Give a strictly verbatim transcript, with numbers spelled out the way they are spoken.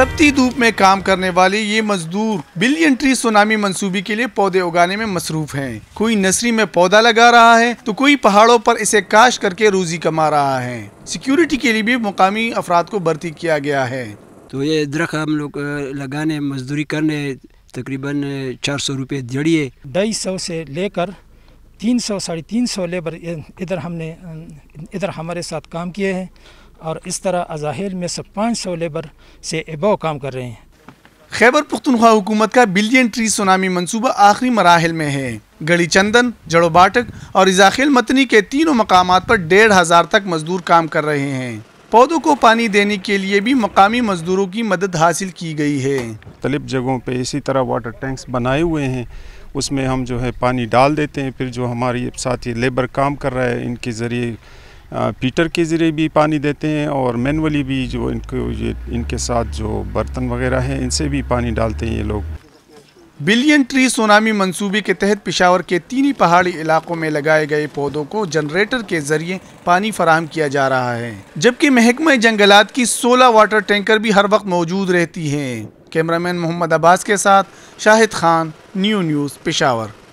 تپتی دھوپ میں کام کرنے والے یہ مزدور بلین ٹری سونامی منصوبے کے لیے پودے اگانے میں مصروف ہیں۔ کوئی نرسری میں پودا لگا رہا ہے تو کوئی پہاڑوں پر اسے کاشت کر کے روزی کما رہا ہے۔ سیکیورٹی کے لیے بھی مقامی افراد کو بھرتی کیا گیا ہے۔ تو یہ درخت ہم لوگ لگانے مزدوری کرنے تقریباً چار سو روپے دیڑھی ہے۔ ڈھائی سو سے لے کر تین سو ساڑھے تین سو لیبر ادھر ہم نے ادھر ہمارے ساتھ کام کیے ہیں، اور اس طرح ازاہیل میں سب پانچ سو لیبر سے ابو کام کر رہے ہیں۔ خیبر پختونخوا حکومت کا بلین ٹری سونامی منصوبہ آخری مراحل میں ہے۔ گڑی چندن، جڑو باٹک اور ازاخیل متنی کے تینوں مقامات پر ڈیڑھ ہزار تک مزدور کام کر رہے ہیں۔ پودوں کو پانی دینے کے لیے بھی مقامی مزدوروں کی مدد حاصل کی گئی ہے۔ مختلف جگہوں پہ اسی طرح واٹر ٹینکس بنائے ہوئے ہیں، اس میں ہم جو ہے پانی ڈال دیتے ہیں، پھر جو ہماری ساتھی لیبر کام کر رہا ہے ان کے ذریعے پیٹر کے ذریعے بھی پانی دیتے ہیں، اور مینولی بھی جو ان کو یہ ان کے ساتھ جو برتن وغیرہ ہیں ان سے بھی پانی ڈالتے ہیں یہ لوگ۔ بلین ٹری سونامی منصوبے کے تحت پشاور کے تینی پہاڑی علاقوں میں لگائے گئے پودوں کو جنریٹر کے ذریعے پانی فراہم کیا جا رہا ہے، جبکہ محکمہ جنگلات کی سولہ واٹر ٹینکر بھی ہر وقت موجود رہتی ہیں۔ کیمرامین محمد عباس کے ساتھ شاہد خان، نیو نیوز پشاور۔